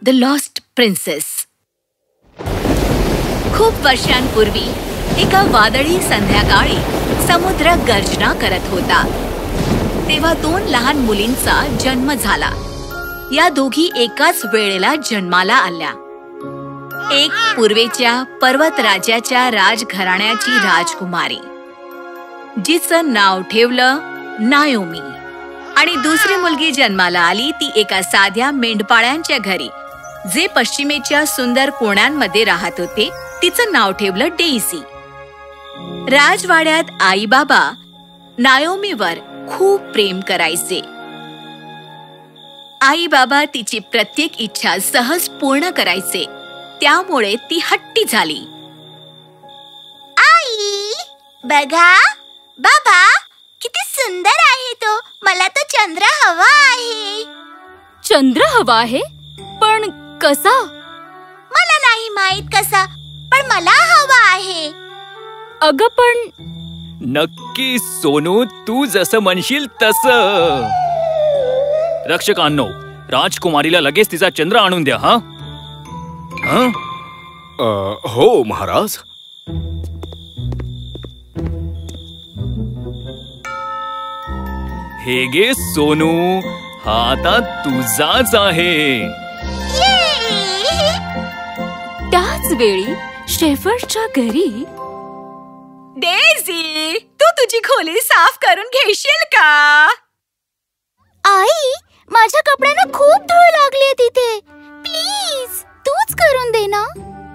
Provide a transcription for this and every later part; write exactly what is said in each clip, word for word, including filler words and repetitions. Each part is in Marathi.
The lost princess. खूप वर्षांपूर्वी एका वादळी संध्याकाळी समुद्र गर्जना करत होता. तेव्हा दोन लहान मुलींचा जन्म झाला. या दोघी एकाच वेळेला जन्माला आल्या. एक पूर्वेच्या पर्वतराजाच्या राजघराण्याची राजकुमारी, जिचं नाव ठेवलं नायोमी. आणि दुसरी मुलगी जन्माला आली ती एका साध्या मेंढपाळ्यांच्या घरी, जे पश्चिमेच्या सुंदर कोण्यांमध्ये राहत होते. तिचं नाव ठेवलं डेझी. राजवाड्यात आई बाबा नायोमीवर खूप प्रेम करायचे. आई बाबा तिची प्रत्येक इच्छा सहज पूर्ण करायचे. त्यामुळे ती हट्टी झाली. आई, बघा बाबा, किती सुंदर आहे तो. मला तो चंद्र हवा आहे. चंद्र हवा आहे? पण कसा? मला नाही माहित कसा, पण मला हवा आहे. अगं पण नक्की सोनू, तू जसं म्हणशील तसं. रक्षकांनो, राजकुमारीला लगेच तिचा चंद्र आणून द्या. हा हा हो महाराज. हे गे सोनू, हा आता तुझाच आहे. त्याच वेळी शेफर्डच्या घरी. डेझी, तू तुझी खोली साफ करून घेशील का? आई, माझ्या कपड्यांना खूप धूळ लागली तिथे. प्लीज तूच करून दे ना.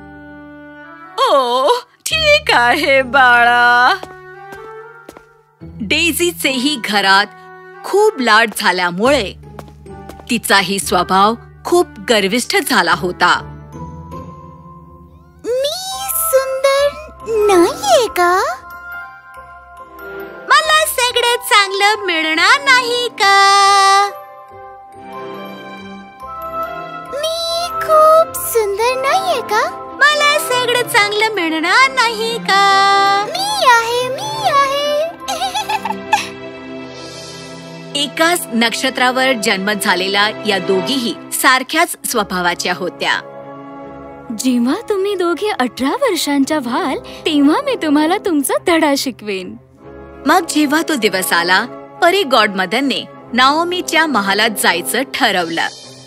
ओ ठीक आहे बाळा. डेझीचेही घरात खूप लाड झाल्यामुळे तिचाही स्वभाव खूप गर्विष्ठ झाला होता. मी सुंदर नाहीये का? मला सगळ्यात चांगलं मिळणार नाही का? मी खूप सुंदर नाहीये का? मला सगळं चांगलं मिळणार नाही का? मी आहे, मी आहे. एकाच नक्षत्रावर जन्म झालेल्या या दोघीही सारख्याच स्वभावाच्या होत्या. जेव्हा तुम्ही दोघे अठरा वर्षांच्या व्हाल तेव्हा मी तुम्हाला तुमचा धडा शिकवेन. मग जेव्हा तो दिवस आला, परी गॉडमदरने नाओमीच्या महालात जायचं ठरवलं.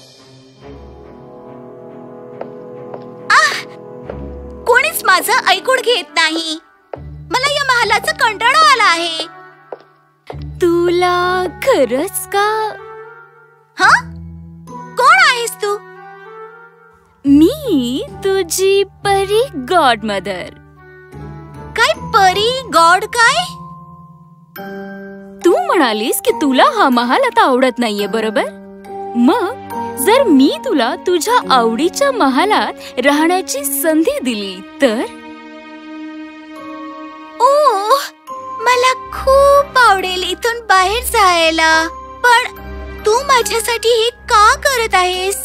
कोणीच माझं ऐकून घेत नाही. मला या महालाचा कंटाळा आला आहे. तुला खरंच का? हा? कोण आहेस तू? मी तुझी परी गॉडमदर. काय परी गॉड काय? तू म्हणालीस की तुला हा महाल आता आवडत नाहीये, बरोबर? मग जर मी तुला तुझ्या आवडीच्या महालात राहण्याची संधी दिली तर? ओ, मला खूप आवडेल इथून बाहेर जायला. पण तू माझ्यासाठी हे का करत आहेस?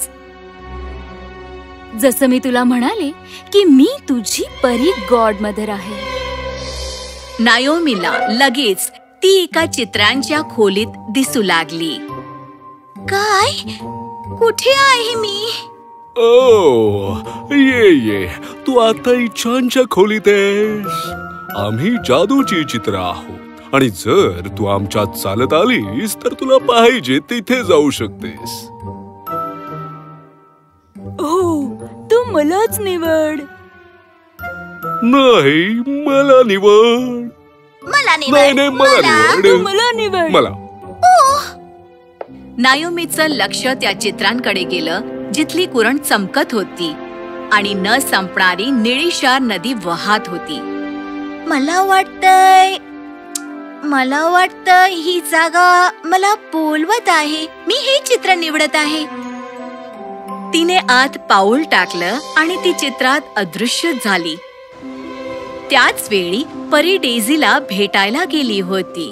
जसं मी तुला म्हणाले की मी तुझी परी गॉडमदर आहे. नायोमीला लगेच ती एका चित्रांच्या खोलीत दिसू लागली. काय? कुठे आहे मी? ओ, ये ये, तू आता इच्छांच्या खोलीत आहेस. आम्ही जादूची चित्र आहोत आणि जर तू आमच्यात चालत आलीस तर तुला पाहिजे तिथे जाऊ शकतेस. हो, तू मलाच निवड. नाही, मला निवड. मला नाही नाही, मला निवड. तू मला निवड. मला. नायोमीचं लक्ष त्या चित्रांकडे गेलं, जिथली कुरण चमकत होती आणि न संपणारी निळीशार नदी वाहत होती. मला वाटतंय मला वाटतं ही जागा मला बोलवत आहे. मी हे चित्र निवडत आहे. तिने आत पाऊल टाकलं आणि ती चित्रात अदृश्य झाली. त्याच वेळी परी डेझीला भेटायला गेली होती.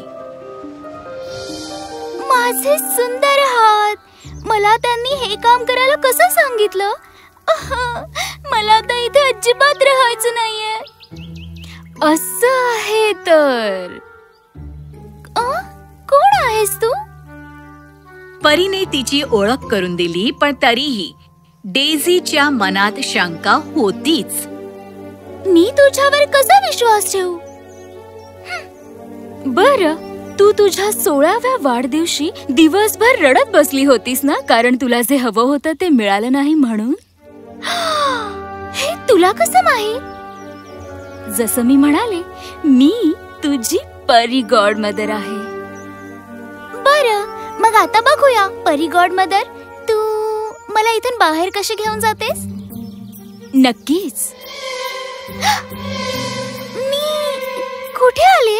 माझे सुंदर हात, मला त्यांनी हे काम करायला कसं सांगितलं? मला तर इथे अजिबात राहायचं नाहीये. असं आहे तर कोण आहेस तू? परीने तिची ओळख करून दिली, पण तरीही डेझीच्या मनात शंका होतीच. मी तुझ्यावर कसा विश्वास ठेवू? बर, तू तुझ्या सोळाव्या वाढदिवशी दिवसभर रडत बसली होतीस ना, कारण तुला जे हवं होतं ते मिळालं नाही म्हणून. हे तुला कसं माहित? जसं मी म्हणाले, मी तुझी परी गॉड मदर आहे. बरं, मग आता बघूया. परी गॉड मदर, तू मला इथून बाहेर कशी घेऊन जातेस? नक्कीच. मी कुठे आले?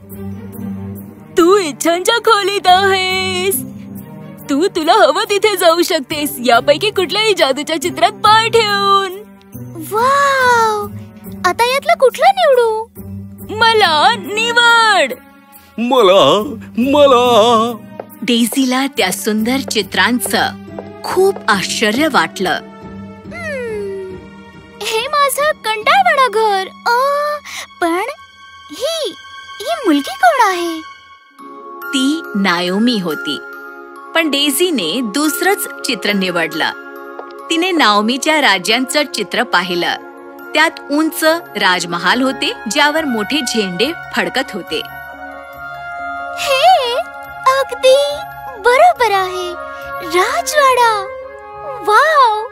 तू इच्छांच्या खोलीत आहेस. तू तुला हवं तिथे जाऊ शकतेस, यापैकी कुठल्याही जादूच्या चित्रात पाय ठेवून. वाव, आता यातलं कुठलं निवडू? मला निवड. मला मला डेझीला त्या सुंदर चित्रांचं खूप आश्चर्य वाटलं. हम्म, हे माझं कंटाळवाणं घर. अ, पण ही ही मुलगी कोण आहे? ती नायोमी होती. पण डेझीने दुसरंच चित्र निवडलं. तिने नाओमीच्या राज्यांचं चित्र पाहिलं. त्यात उंच राजमहाल होते, ज्यावर मोठे झेंडे फडकत होते. हे अगदी बरोबर आहे, राजवाडा. वाव.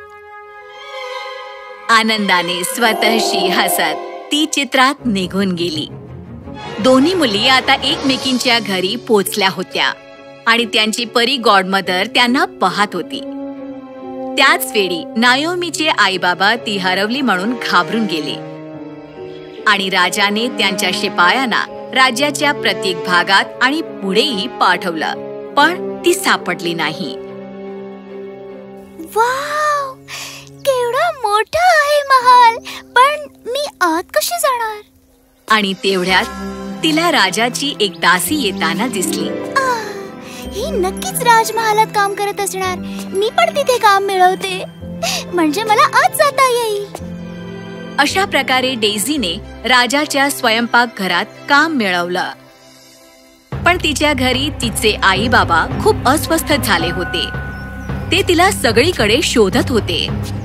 आनंदाने स्वतःशी हसत ती चित्रात निघून गेली. दोन्ही मुली आता एकमेकींच्या घरी पोचल्या होत्या आणि त्यांची परी गॉडमदर त्यांना पाहत होती. त्याच वेळी नायोमीचे आई बाबा ती हरवली म्हणून घाबरून गेले आणि राजाने त्यांच्या शिपायांना राज्याच्या प्रत्येक भागात आणि पुढेही पाठवलं, पण ती सापडली नाही. वाव, केवढा मोठा आहे महाल. पण मी आत कशी जाणार? आणि तेवढ्यात तिला राजाची एक दासी येताना दिसली. आह, ही नक्कीच राजमहालात काम करत असणार. मी पण तिथे काम मिळवते, म्हणजे मला आत जाता येईल. अशा प्रकारे डेझीने राजाच्या स्वयंपाक घरात काम मिळवलं. पण तिच्या घरी तिचे आई बाबा खूप अस्वस्थ झाले होते. ते तिला सगळीकडे शोधत होते.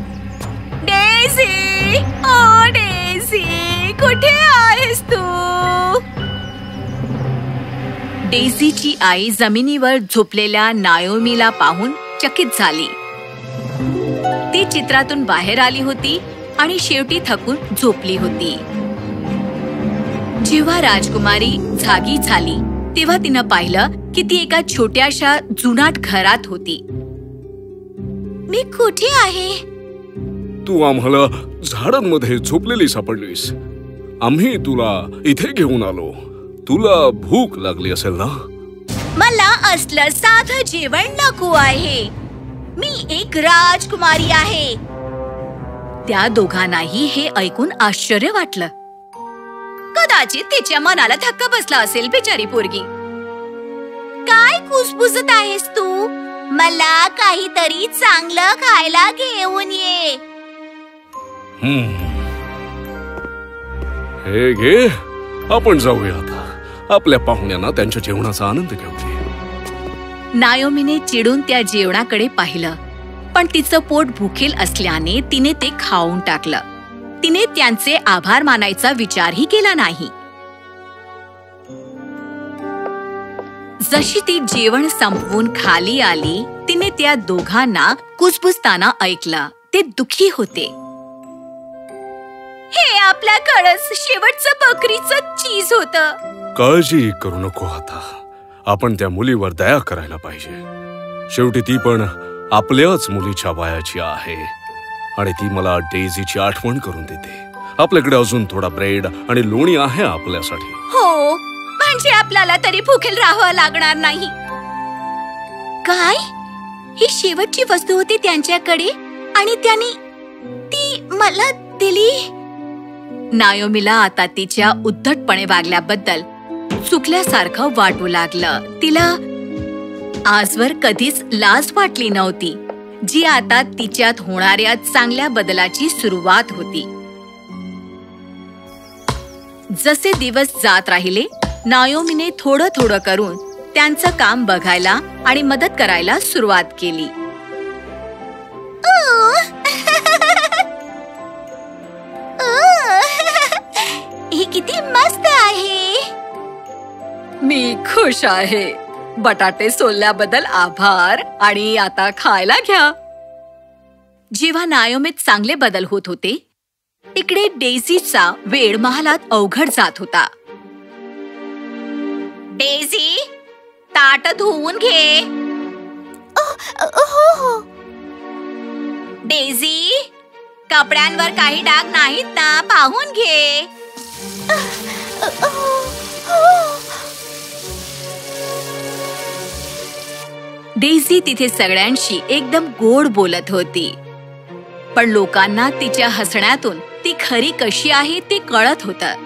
डेझी, ओ डेझी, कुठे आहेस तू? डेझीची आई जमिनीवर झोपलेल्या नायोमीला पाहून चकित झाली. ती चित्रातून बाहेर आली होती आणि शेवटी थकून झोपली होती. जेव्हा राजकुमारी जागी झाली तेव्हा तिनं पाहिलं की ती एका छोट्याशा जुनाट घरात होती. मी कुठे आहे? तू आम्हाला झाडांमध्ये झोपलेली सापडलीस. आम्ही तुला इथे घेऊन आलो. तुला भूक लागली असेल ना? मला असलं साधं जेवण नको आहे. मी एक राजकुमारी आहे. त्या दोघांनाही हे ऐकून आश्चर्य वाटलं. कदाचित तिच्या मनाला धक्का बसला असेल बिचारी पोरगी. काय कुसबुसत आहेस तू? मला काहीतरी चांगलं खायला घेऊन ये. हे घे, आपण जाऊया आता. आपल्या पाहुण्यांना त्यांच्या जेवणाचा आनंद घेऊ दे. नायोमीने चिडून त्या जेवणाकडे पाहिलं, पण तिचं पोट भुकेल असल्याने तिने ते खाऊन टाकलं. तिने त्यांचे आभार मानायचा विचारही केला नाही. जशी ती जेवण संपवून खाली आली, तिने त्या दोघांना कुजबुजताना ऐकलं. ते दुःखी होते. हे आपल्याकडंच शेवटचं बकरीचं चीज होतं. काळजी करू नको. आता आपण त्या मुलीवर दया करायला पाहिजे. शेवटी ती पण आपल्याच मुलीच्या वयाची आहे आणि ती मला डेझीची आठवण करून देते. आपल्याकडे अजून थोडा ब्रेड आणि लोणी आहे आपल्यासाठी. हो, म्हणजे आपल्याला तरी भुकेल राहावं लागणार नाही. काय? ही शेवटची वस्तू होती त्यांच्याकडे आणि त्यांनी ती मला दिली? नायोमीला आता तिच्या उद्धटपणे वागल्याबद्दल चुकल्यासारखं वाटू लागलं. तिला आजवर कधीच लाज वाटली नव्हती, जी आता तिच्यात होणाऱ्या चांगल्या बदलाची सुरुवात होती. जसे दिवस जात राहिले, नायोमीने थोडं थोडं करून त्यांचं काम बघायला आणि मदत करायला सुरुवात केली. खुश आहे. बटाटे सोलल्याबद्दल आभार आणि आता खायला घ्या. जेव्हा नायोमीत चांगले बदल होत होते, इकडे डेझीचा वेळ महालात अवघड जात होता. डेझी, ताट धुवून घे. हो हो. डेझी, कपड्यांवर काही डाग नाहीत ना, पाहून घे. डेझी तिथे सगळ्यांशी एकदम गोड बोलत होती, पण लोकांना तिच्या हसण्यातून ती खरी कशी आहे ते कळत होतं.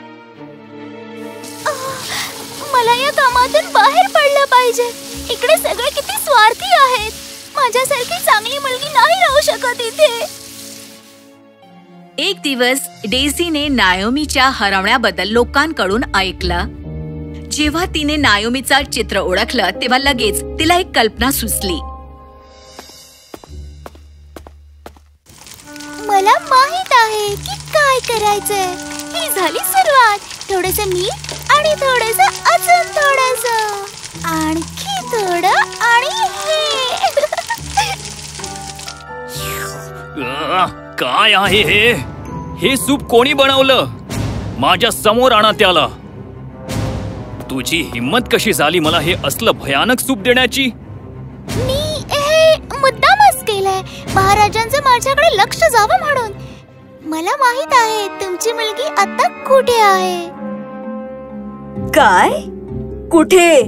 मला या कामातून बाहेर पडलं पाहिजे. इकडे सगळे किती स्वार्थी आहेत. माझ्यासारखी चांगली मुलगी नाही राहू शकत इथे. एक दिवस डेझीने नायोमीच्या हरवण्याबद्दल लोकांकडून ऐकलं. जेव्हा तिने नायोमीचा चित्र ओळखलं तेव्हा लगेच तिला एक कल्पना सुचली. मला माहित आहे की काय करायचंय. ही झाली सुरुवात. थोडंसं मीठ आणि थोडंसं अजून थोडंसं आणखी थोडं आणि हे. काय आहे हे? हे सूप कोणी बनवलं? माझ्या समोर आणा त्याला. तुझी हिम्मत कशी झाली मला हे असलं भयानक सूप देण्याची? मी हे मुद्दामच केलंय, महाराजांचं माझ्याकडे लक्ष जावं म्हणून. मला माहित आहे तुमची मुलगी आता कुठे आहे. काय? कुठे?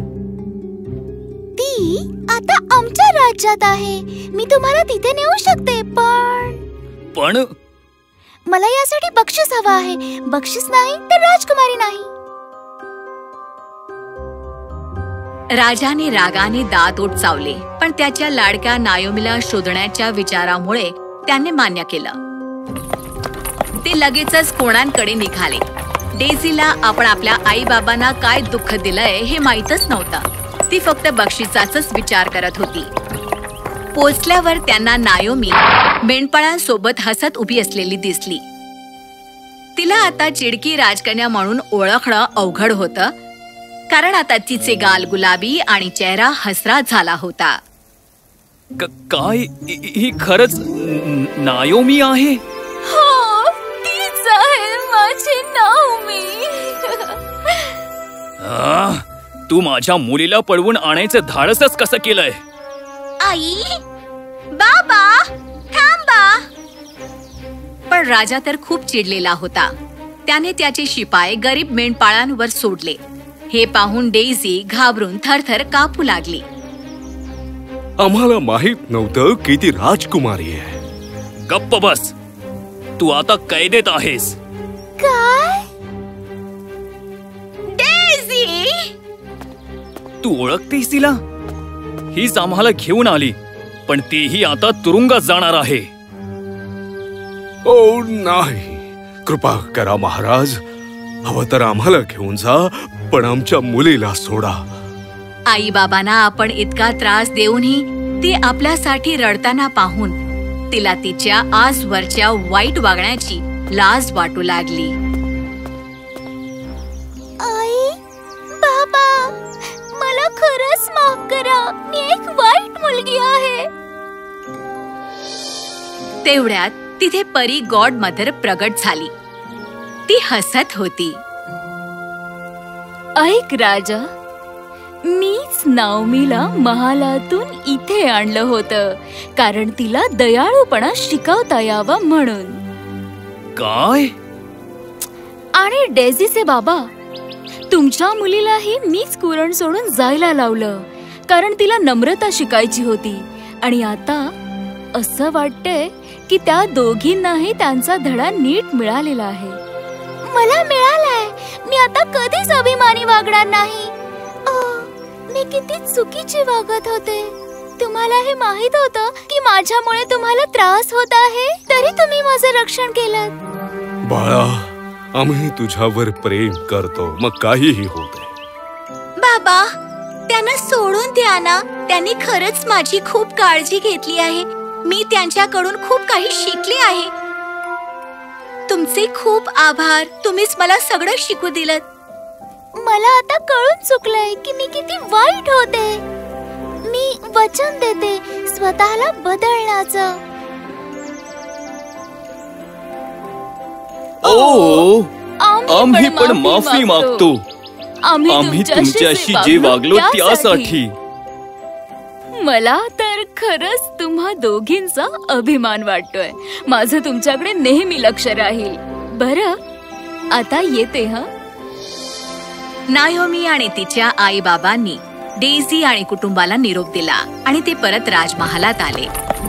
ती आता आमच्या राज्यात आहे. मी तुम्हाला तिथे नेऊ शकते, पण पण मला यासाठी बक्षीस हवं आहे. बक्षीस नाही तर राजकुमारी नाही. राजाने रागाने दात ओठ चावले, पण त्याच्या लाडक्या नायोमीला शोधण्याच्या विचारामुळे त्याने मान्य केलं. ते लगेचच कोणांकडे निघाले. डेझीला आपण आपल्या आई बाबांना काय दुःख दिलंय हे माहीतच नव्हतं. ती फक्त बक्षिसाचाच विचार करत होती. पोचल्यावर त्यांना नायोमी मेंढपाळांसोबत हसत उभी असलेली दिसली. तिला आता चिडकी राजकन्या म्हणून ओळखणं अवघड होतं, कारण आता तिचे गाल गुलाबी आणि चेहरा हसरा झाला होता. काय ही खरंच नायोमी आहे? हो, तीच आहे माझी नायोमी. तू माझ्या मुलीला पळवून आणायचं धाडसच कसं केलंय? आई, बाबा, थांबा. पण राजा तर खूप चिडलेला होता. त्याने त्याचे शिपाई गरीब मेंढपाळांवर सोडले. हे पाहून डेझी घाबरून थरथर कापू लागली. आम्हाला माहित नव्हतं की ती राजकुमारी आहे. गप्प बस. तू आता कैदेत आहेस. काय? डेझी, तू ओळखतेस तिला? हीच आम्हाला घेऊन आली, पण तीही आता तुरुंगात जाणार आहे. ओ नाही, कृपा करा महाराज. हवं तर आम्हाला घेऊन जा, पण आमच्या मुलीला सोडा. आई बाबांना आपण इतका त्रास देऊनही ती आपल्यासाठी रडताना पाहून तिला तिच्या आजवरच्या वाईट वागण्याची लाज वाटू लागली. आई, बाबा, मला खरंच माफ करा. मी एक वाईट मुलगी आहे. तेवढ्यात तिथे परी गॉड मदर प्रगट झाली. ती हसत होती. ऐक राजा, मीच नायोमीला महालातून इथे आणलं होतं, कारण तिला दयाळूपणा शिकवता यावा म्हणून. काय? आणि डेझीचे बाबा, तुमच्या मुलीलाही मीच कुरण सोडून जायला लावलं, कारण तिला नम्रता शिकायची होती. आणि आता असं वाटतंय की त्या दोघींनाही त्यांचा धडा नीट मिळालेला आहे. मला मिळालाय. मी आता कधीच अभिमानी वागणार नाही. मी किती चुकीची वागत होते. तुम्हाला हे माहित होतं की माझ्यामुळे तुम्हाला त्रास होत आहे, तरी तुम्ही माझं रक्षण केलं. बाळा, आम्ही तुझ्यावर प्रेम करतो, मग काहीही होते. बाबा, त्यांना सोडून द्या ना. त्यांनी खरंच माझी खूप काळजी घेतली आहे. मी त्यांच्याकडून खूप काही शिकले आहे. तुमचे खूप आभार. तुम्हीच मला सगळं शिकू दिलं. मला आता कळून चुकलंय की मी किती वाईट होते. मी वचन देते स्वतःला बदलण्याचं. ओ, आम्ही आम्ही पण माफी मागतो. आम्ही तुमच्याशी जे वागलो त्यासाठी. मला तर खरंच तुम्हा दोघींचा अभिमान वाटतोय. माझं तुमच्याकडे नेहमी लक्ष राहील. बरं, आता येते. हं. नायोमी आणि तिच्या आई बाबांनी डेझी आणि कुटुंबाला निरोप दिला आणि ते परत राजमहालात आले.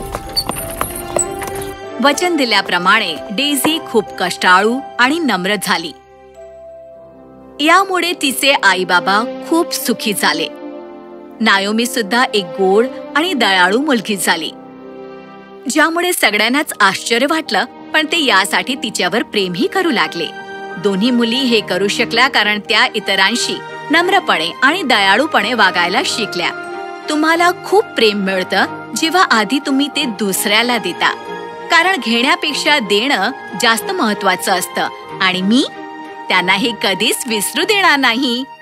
वचन दिल्याप्रमाणे डेझी खूप कष्टाळू आणि नम्र झाली. यामुळे तिचे आई बाबा खूप सुखी झाले. नायोमी सुद्धा एक गोड आणि दयाळू मुलगी झाली, ज्यामुळे सगळ्यांनाच आश्चर्य वाटलं, पण ते यासाठी तिच्यावर प्रेमही करू लागले. दोन्ही मुली हे करू शकल्या कारण त्या इतरांशी नम्रपणे आणि दयाळूपणे वागायला शिकल्या. तुम्हाला खूप प्रेम मिळतं जेव्हा आधी तुम्ही ते दुसऱ्याला देता, कारण घेण्यापेक्षा देणं जास्त महत्वाचं असतं आणि मी त्यांना हे कधीच विसरू देणार नाही.